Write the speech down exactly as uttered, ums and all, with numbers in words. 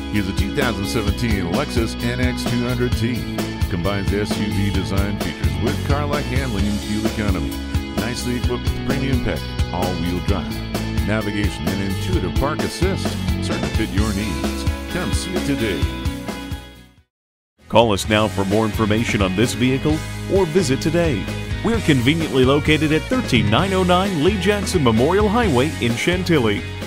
Here's a two thousand seventeen Lexus N X two hundred T. Combines S U V design features with car-like handling and fuel economy. Nicely equipped with premium package, all-wheel drive, navigation, and intuitive park assist. Certain to fit your needs. Come see it today. Call us now for more information on this vehicle or visit today. We're conveniently located at one three nine oh nine Lee Jackson Memorial Highway in Chantilly.